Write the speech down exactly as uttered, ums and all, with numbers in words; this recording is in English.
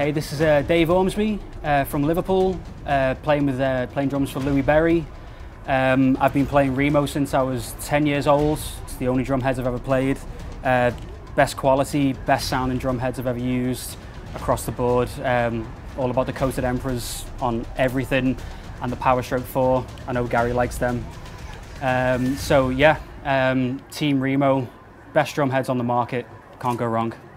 Hey, this is uh, Dave Ormsby uh, from Liverpool, uh, playing with uh, playing drums for Louis Berry. Um, I've been playing REMO since I was ten years old. It's the only drum heads I've ever played. Uh, best quality, best sounding drum heads I've ever used across the board. Um, all about the coated Emperors on everything, and the Power Stroke four. I know Gary likes them. Um, so yeah, um, Team REMO, best drum heads on the market. Can't go wrong.